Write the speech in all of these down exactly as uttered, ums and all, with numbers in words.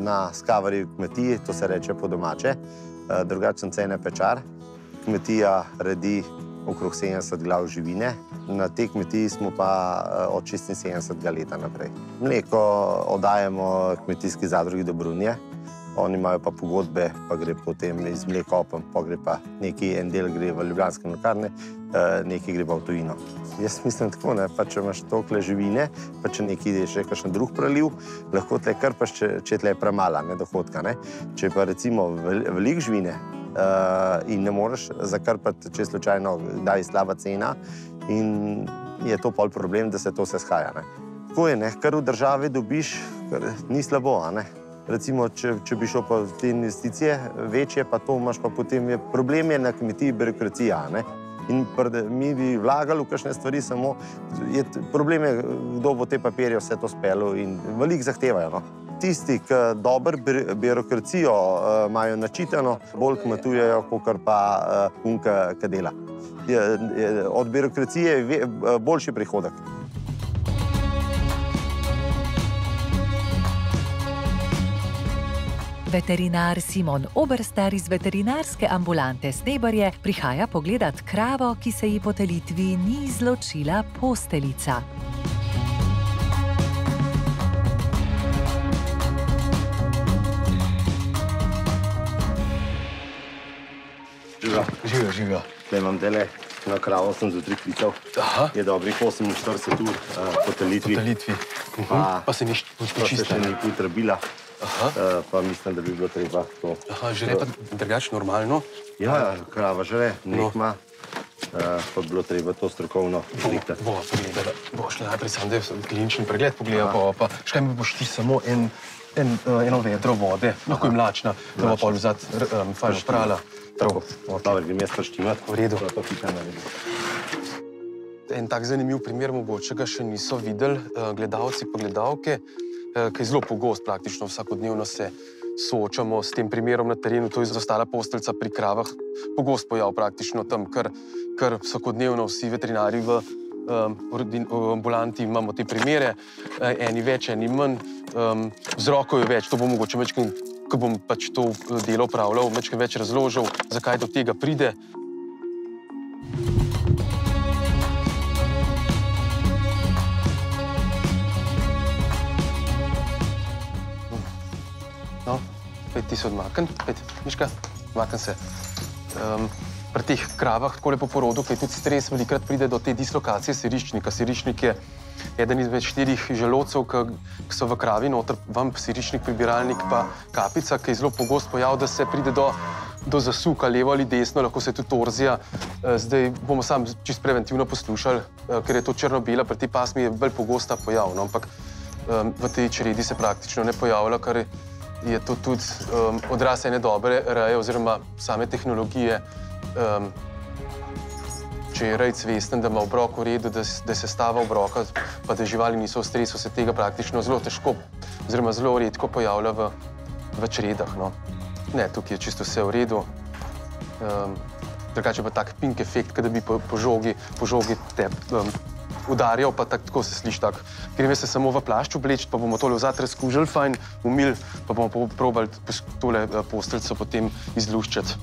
na Skavarjevi kmetiji, to se reče po domače, drugače sem Cene Pečar. Kmetija redi okrog sedemdeset glav živine. Na tej kmetiji smo pa od šestinsedemdesetega leta naprej. Mleko oddajemo kmetijski zadrugi Dobrunje. Oni imajo pa pogodbe, pa gre potem iz Mlekopem, pa gre pa neki, en del gre v Ljubljanske mlekarne, neki gre pa v tujino. Jaz mislim tako, ne, pa če imaš tolikle živine, pa če neki še kakšen drug preliv, lahko tle krpaš, če, če tle je premala, ne, dohodka, ne. Če pa recimo veliko živine uh, in ne moreš zakrpati, če slučajno kdaj slaba cena, in je to pol problem, da se to vse shaja, ne. Tako je, ne, kar v državi dobiš, kar ni slabo, a ne. Recimo, če, če bi šel pa v te investicije večje, pa to imaš pa potem, je, problem je na kmetiji birokracija, ne. In mi bi vlagali v kakšne stvari, samo je, problem je, kdo bo te papirje vse to speljal in veliko zahtevajo, no. Tisti, ki dobro birokracijo uh, imajo načitano, bolj kmetujejo, kakor pa uh, unka, ki dela. Je, je, od birokracije je boljši prihodek. Veterinar Simon Oberstar iz veterinarske ambulante Snebarje prihaja pogledat kravo, ki se ji po telitvi ni izločila posteljica. Živijo. Živijo, živijo. Zdaj imam tele, na kravo sem zjutraj klical. Aha. Je dobrih oseminštirideset ur uh, po telitvi. Po telitvi. Uh-huh. Pa, pa se ni počistila. Pa se še ni putrbila. Aha. Uh, pa mislim, da bi bilo treba to... Aha, žre pa drugače normalno? Ja, krava žre, nekma, no. uh, pa bi bilo treba to strokovno zrihtati. Bo, bo pogledala, bo šla najprej sam, da je klinični pregled pogleda, pa, pa škaj mi boš ti samo en, en, uh, eno vedro vode, lahko je mlačna, da bo pol vzad um, fajn prala. Tako, dobro, grem jaz prštimati. V redu. Pa pika na redu. En tak zanimiv primer mogoče ga še niso videli uh, gledalci pa gledalke, ki je zelo pogost, praktično vsakodnevno se soočamo s tem primerom na terenu, to je izostala posteljica pri kravah, pogost pojav praktično tam, ker, ker vsakodnevno vsi veterinari v, um, v ambulanti imamo te primere, eni več, eni manj, um, vzrokov je več, to bo mogoče večkrat, ko bom pač to delo opravljal, večkrat več razložil, zakaj do tega pride. No, pet ti se odmakn, pet, Miška, odmakn se. Um, pri teh kravah, takole po porodu, kaj tudi stres, velikrat pride do te dislokacije siriščnika. Siriščnik je eden izmed štirih želodcev, ki so v kravi, noter vamp, siriščnik, pribiralnik pa kapica, ki je zelo pogost pojav, da se pride do, do zasuka levo ali desno, lahko se tudi torzija. Zdaj bomo sam čist preventivno poslušali, ker je to črno-bela, pri tej pasmi je bolj pogosta pojav, no, ampak um, v tej čredi se praktično ne pojavlja, kar je je to tudi um, odraz ene dobre reje oziroma same tehnologije. Um, če je rejc vesten, da ima obrok v redu, da, da se stava obroka, pa da živali niso v stresu, se tega praktično zelo težko oziroma zelo redko pojavlja v, v čredah. No. Ne, tukaj je čisto vse v redu. Um, drugače pa tak pink efekt, da bi po, po žogi, po žogi te um, udarjal, pa tak, tako se sliši tak. Greme se samo v plašč obleči, pa bomo tole vzad razkužili fajn, umili, pa bomo probali tole posteljico potem izluščati.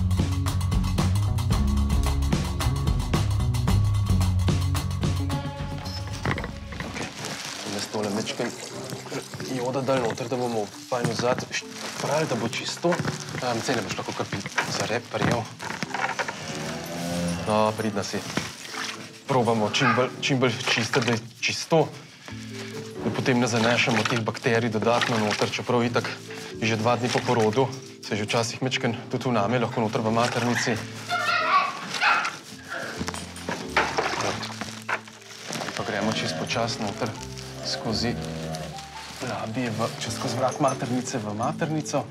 Ok, jaz tole mečkem joda dal noter, da bomo fajn vzad prali, da bo čisto. Um, Cene boš lahko kar za rep prijel. No, pridna si. Probamo čim bolj, čim bolj čiste, da je čisto, da potem ne zanešamo teh bakterij dodatno noter, čeprav itak že dva dni po porodu, se že včasih mečken tudi v nami, lahko noter v maternici. Pa gremo čist počas noter skozi labije, v, čez skozi vrat maternice v maternico.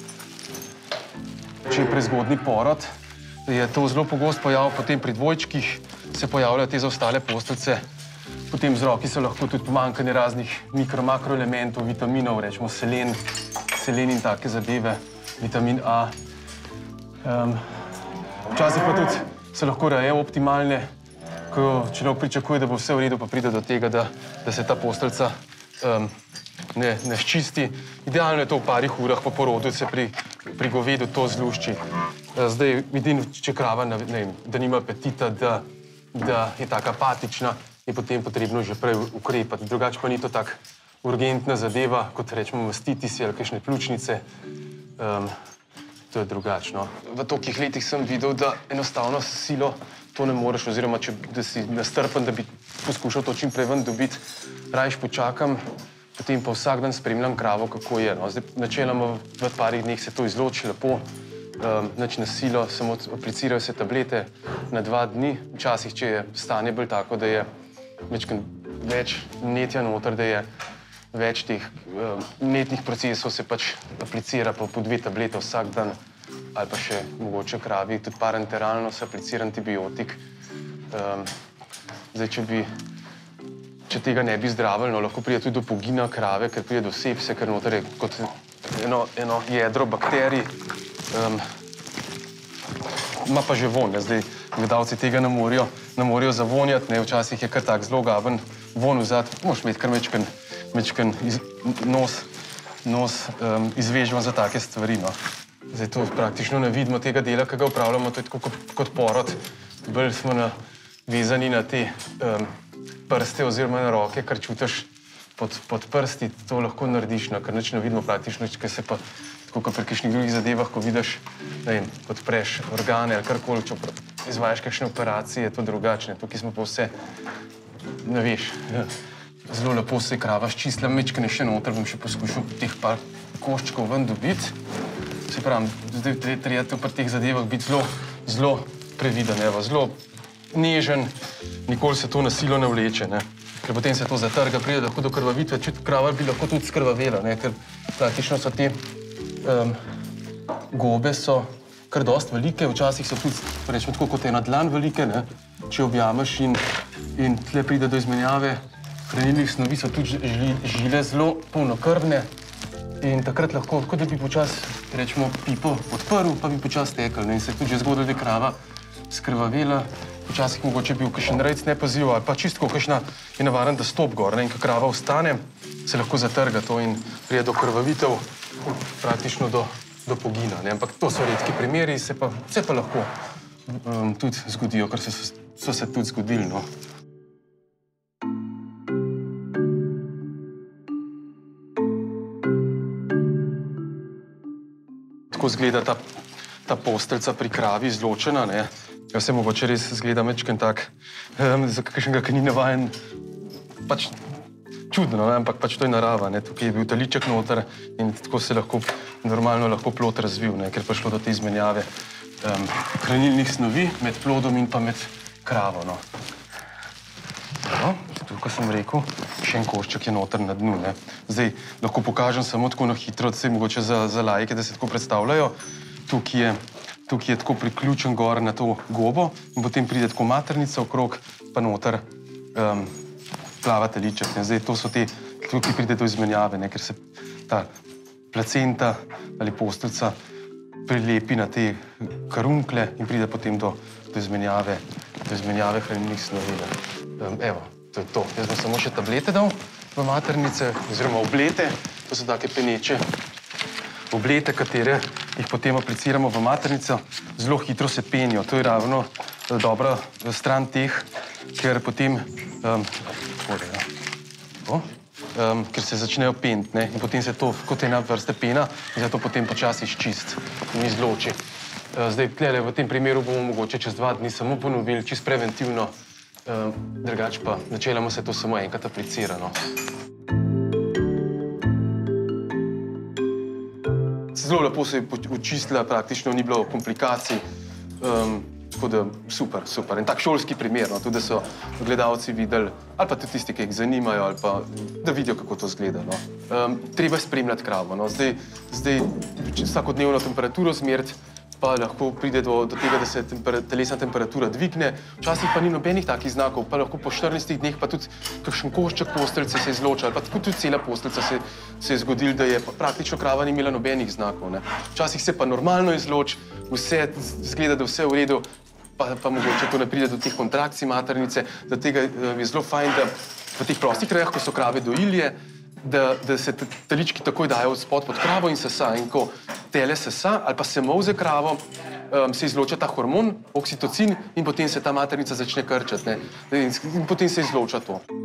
Če je prezgodni porod, je to zelo pogost pojav, potem pri dvojčkih se pojavljajo te zaostale posteljice. Potem vzroki so lahko tudi pomanjkanje raznih mikro-makroelementov, vitaminov, rečemo selen, selen in take zadeve, vitamin A. Um, včasih pa tudi se lahko reje optimalne, ko človek pričakuje, da bo vse v redu, pa pride do tega, da, da se ta posteljica um, ne, ne ščisti. Idealno je to v parih urah po porodu, se pri, pri govedu to zlušči. Zdaj, vidim, če krava, ne vem, da nima apetita, da, da je taka apatična, je potem potrebno že prej ukrepati. Drugače pa ni to tak urgentna zadeva, kot rečemo mastitisi ali kakšne pljučnice. Um, to je drugačno. V tolikih letih sem videl, da enostavno s silo to ne moreš, oziroma če, da si nastrpen, da bi poskušal to čim prej ven dobiti, rajš počakam, potem pa vsak dan spremljam kravo, kako je. No. Zdaj, načeloma v parih dneh se to izloči lepo, um, nič na silo, samo aplicirajo se tablete na dva dni. Včasih, če je stanje bolj tako, da je več vnetja noter, da je več teh um, vnetnih procesov, se pač aplicira po, po dve tablete vsak dan, ali pa še mogoče kravi, tudi parenteralno se aplicira antibiotik. Um, zdaj, če bi Če tega ne bi zdravili, no, lahko pride tudi do pogina krave, ker pride do sepse, ker noter je kot eno, eno jedro bakterij. Um, ima pa že von, ne. Zdaj, gledalci tega ne morajo, ne morajo zavonjati, ne. Včasih je kar tak zelo gaven von vzad, moraš imeti kar mečken, mečken iz, nos, nos um, izvežban za take stvari, no. Zdaj, to praktično ne vidimo tega dela, ki ga upravljamo, to je tako kot, kot porod. Bolj smo navezani na te um, prste oziroma na roke, kar čutiš pod, pod prsti, to lahko narediš, no, ker nič ne vidimo praktično, ker se pa, tako kot pri kakšnih drugih zadevah, ko vidiš, ne vem, odpreš organe ali karkoli, če izvajaš kakšne operacije, je to drugačne. Tukaj smo pa vse, ne veš, zelo lepo se je krava ščistila, mečkene še noter, bom še poskušal teh par koščkov ven dobiti. Se pravim, zdaj treba pri teh zadevah biti zelo, zelo previden, evo, zelo nežen, nikoli se to na silo ne vleče, ne. Ker potem se to zatrga, pride lahko do krvavitve, če krava bi lahko tudi skrvavela, ne, ker praktično so te um, gobe so kar dost velike, včasih so tudi, rečemo tako, kot ena dlan velike, ne, če objameš in, in tle pride do izmenjave hranilnih snovi, so tudi žili, žile zelo polnokrvne in takrat lahko, kot da bi počas, rečemo, pipo odprl, pa bi počas tekel, ne, in se je tudi že zgodilo, da je krava skrvavela. Včasih mogoče bil kakšen rejc nepazil, ali pa čistko kakšna je navaren, da stop gor, ne, in ko krava vstane, se lahko zatrga to in prije do krvavitev, praktično do, do pogina, ne. Ampak to so redki primeri, se pa, se pa lahko um, tudi zgodijo, ker so, so se tudi zgodili, no. Tako izgleda ta, ta posteljca pri kravi izločena, ne. Ja, se mogoče res zgleda mečken tak, um, za kakšnega, ki ni navajen, pač čudno, ne? Ampak pač to je narava, ne? Tukaj je bil taliček noter in tako se lahko, normalno lahko plod razvil, ne? Ker je prišlo do te izmenjave um, hranilnih snovi med plodom in pa med kravo, no. No, tukaj sem rekel, še en košček je noter na dnu, ne. Zdaj, lahko pokažem samo tako na hitro, se mogoče za, za laike, da se tako predstavljajo. Tukaj je Tukaj je tako priključen gor na to gobo in potem pride tako maternica okrog, pa noter um, plava teliček. Ne. Zdaj, to so te, tukaj pride do izmenjave, ne, ker se ta placenta ali posteljca prilepi na te karunkle in pride potem do, do izmenjave, do izmenjave hranilnih snovi. Um, evo, to je to. Jaz bom samo še tablete dal v maternice, oziroma oblete, to so take peneče oblete, katere jih potem apliciramo v maternico, zelo hitro se penijo. To je ravno dobra stran teh, ker potem, um, tako, ja. um, ker se začnejo peniti, ne, in potem se to kot ena vrste pena in se to potem počasi izčist in izloči. Uh, zdaj, tlele, v tem primeru bomo mogoče čez dva dni samo ponovili, čist preventivno, um, drugače pa načeloma se to samo enkrat aplicira, no. Zelo lepo se je očistila, praktično ni bilo komplikacij, um, tako da super, super. In tak šolski primer, no, tudi da so gledalci videli, ali pa tudi tisti, ki jih zanimajo, ali pa da vidijo, kako to izgleda, no. Um, treba spremljati kravo, no. Zdaj, zdaj vsakodnevno temperaturo zmeriti, pa lahko pride do, do tega, da se temper, telesna temperatura dvigne. Včasih pa ni nobenih takih znakov, pa lahko po štirinajstih dneh pa tudi kakšen košček posteljice se izloča, ali pa tudi cela posteljica se, se je zgodil, da je praktično krava ni imela nobenih znakov, ne. Včasih se pa normalno izloči, vse zgleda, da vse je v redu, pa, pa mogoče to ne pride do teh kontrakcij maternice, da tega je zelo fajn, da v teh prostih krajah, ko so krave dojilje, da, da se te telički takoj dajo spod pod kravo in sesa. In ko tele sesa ali pa se molze kravo, um, se izloča ta hormon, oksitocin, in potem se ta maternica začne krčati, ne? In, in potem se izloča to.